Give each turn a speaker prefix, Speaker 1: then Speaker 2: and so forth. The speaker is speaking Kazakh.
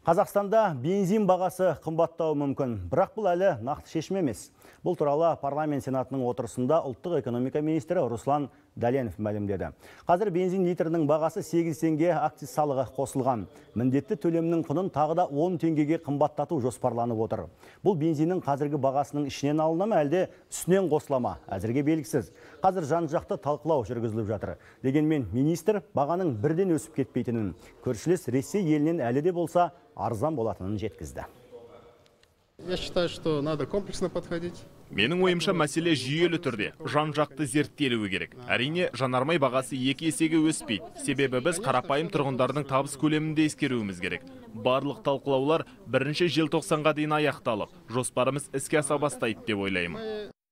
Speaker 1: Қазақстанда бензин бағасы қымбаттауы мүмкін, бірақ бұл әлі нақты шешім емес. Бұл туралы парламент сенатының отырысында ұлттық экономика министрі Руслан Дәленов мәлімдеді. Қазір бензин литрінің бағасы 8 теңге акциз салығы қосылған. Міндетті төлемнің құнын тағы да 10 теңгеге қымбаттату жоспарланып отыр. Бұл бензиннің қазіргі бағасының ішінен алына ма, әлде үстінен қосыла ма? Әзірге белгісіз. Қазір жан-жақты талқылау жүргізіліп жатыр. Дегенмен министр бағаның бірден өсіп кетпейтінін, көршілес Ресей елінен әлі де болса арзан болатынын жеткізді.
Speaker 2: Я считаю, что надо комплексно подходить.
Speaker 3: Менің ойымша мәселе жүйелі түрде, жан-жақты зерттелуі керек. Әрине, жанармай бағасы 2 есеге өспейді. Себебі біз қарапайым тұрғындардың табыс көлемінде ескеруіміз керек. Барлық талқылаулар 1 желтоқсанға дейін аяқталып, жоспарымыз іске аса бастайды деп ойлаймын.